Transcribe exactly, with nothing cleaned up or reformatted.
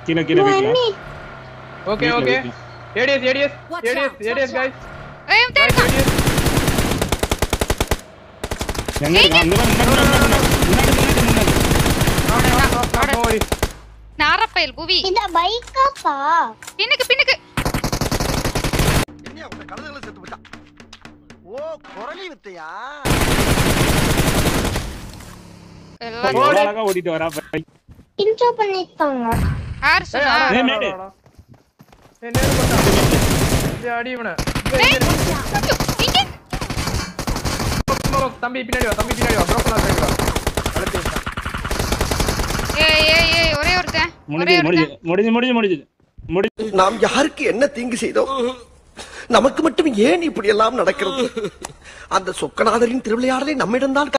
கீழ கீழ வீட்ல. Okay okay. ADS ADS ADS ADS guys. ஏய் தேடு. எங்க இருக்கு? அங்க வா முன்னாடி முன்னாடி முன்னாடி. நாரப்பைல் புவி. இந்த பைக்காப்பா. பின்னுக்கு பின்னுக்கு. என்னையா உன்னை கழுதைகளை செத்து போச்சா? ஓ குரலி வித்தையா? எல்லாம் அழகா ஓடிட்டு வரா பை. இன்ட்ரோ பண்ணிட்டாங்க. யார் சொன்னா? ஏய் மேடு. ஏய் நேரு போடா. இது அடி இவனை. இங்க தம்பி பின்னாடி வா தம்பி பின்னாடி வா ப்ரோக்கலா சைடு வா. அழுத்தி விட்டா. ஏய் ஏய் ஏய் ஒரே ஒருத்தன். ஒரே முடிஞ்சு ஒருத்தன். முடிஞ்சு முடிஞ்சு முடிஞ்சு முடிஞ்சு. நாம் யாருக்கு என்ன தீங்கு செய்தோம்? நமக்கு மட்டும் ஏன் இப்படி எல்லாம் நடக்கிறது? அந்த சொக்கநாதரின் திருவிளையாடலை நம்மிடம்தான்